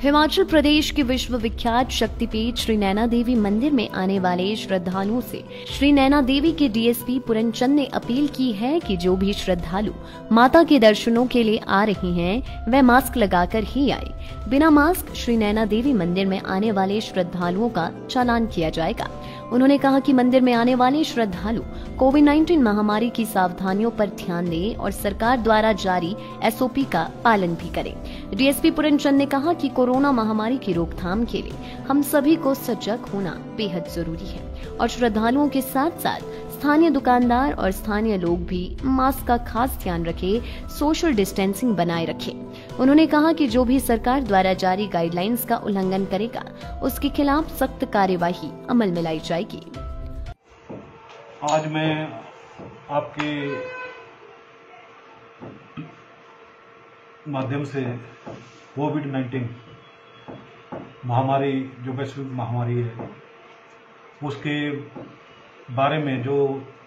हिमाचल प्रदेश के विश्व विख्यात शक्तिपीठ श्री नैना देवी मंदिर में आने वाले श्रद्धालुओं से श्री नैना देवी के डीएसपी पूरनचंद ने अपील की है कि जो भी श्रद्धालु माता के दर्शनों के लिए आ रहे हैं वह मास्क लगाकर ही आए। बिना मास्क श्री नैना देवी मंदिर में आने वाले श्रद्धालुओं का चालान किया जाएगा। उन्होंने कहा कि मंदिर में आने वाले श्रद्धालु कोविड-19 महामारी की सावधानियों पर ध्यान दें और सरकार द्वारा जारी एसओपी का पालन भी करें। डीएसपी पूरनचंद ने कहा कि कोरोना महामारी की रोकथाम के लिए हम सभी को सजग होना बेहद जरूरी है और श्रद्धालुओं के साथ साथ स्थानीय दुकानदार और स्थानीय लोग भी मास्क का खास ध्यान रखें, सोशल डिस्टेंसिंग बनाए रखें। उन्होंने कहा कि जो भी सरकार द्वारा जारी गाइडलाइंस का उल्लंघन करेगा उसके खिलाफ सख्त कार्यवाही अमल में लाई जाएगी। आज मैं आपके माध्यम से कोविड-19 महामारी जो वैश्विक महामारी है उसके बारे में जो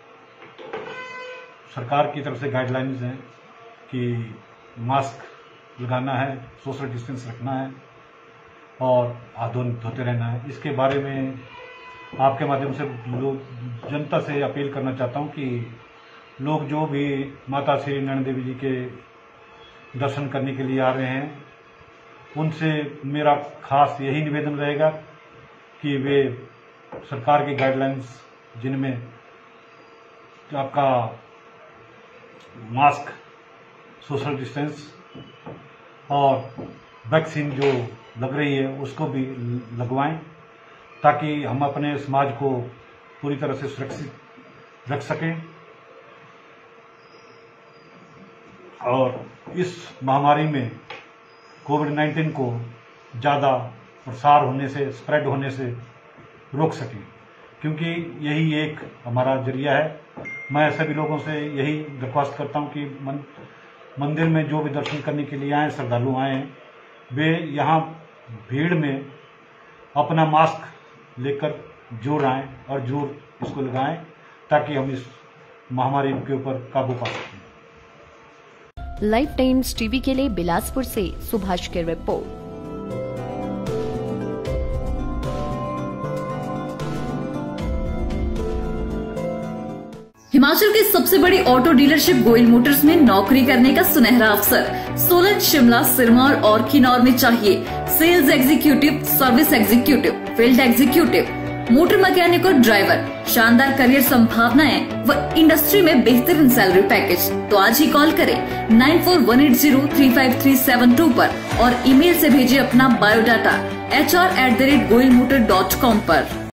सरकार की तरफ से गाइडलाइंस हैं कि मास्क लगाना है, सोशल डिस्टेंस रखना है और हाथ धोते रहना है, इसके बारे में आपके माध्यम से लोग जनता से अपील करना चाहता हूं कि लोग जो भी माता श्री नैना देवी जी के दर्शन करने के लिए आ रहे हैं उनसे मेरा खास यही निवेदन रहेगा कि वे सरकार की गाइडलाइंस जिनमें आपका मास्क, सोशल डिस्टेंस और वैक्सीन जो लग रही है उसको भी लगवाएं ताकि हम अपने समाज को पूरी तरह से सुरक्षित रख सकें और इस महामारी में कोविड-19 को ज़्यादा प्रसार होने से, स्प्रेड होने से रोक सकें, क्योंकि यही एक हमारा जरिया है। मैं सभी लोगों से यही दरख्वास्त करता हूं कि मंदिर में जो भी दर्शन करने के लिए आए, श्रद्धालु आए हैं, वे यहाँ भीड़ में अपना मास्क लेकर जरूर आएं और जरूर इसको लगाएं ताकि हम इस महामारी के ऊपर काबू पा सकें। लाइफ टाइम्स टीवी के लिए बिलासपुर से सुभाष की रिपोर्ट। हिमाचल की सबसे बड़ी ऑटो डीलरशिप गोयल मोटर्स में नौकरी करने का सुनहरा अवसर। सोलन, शिमला, सिरमौर और किन्नौर में चाहिए sales executive, service executive, field executive, motor mechanic और ड्राइवर। शानदार करियर संभावनाएं व इंडस्ट्री में बेहतरीन सैलरी पैकेज। तो आज ही कॉल करें 9418035372 पर और ईमेल से भेजिए अपना बायोडाटा hr@goyalmotor.com पर।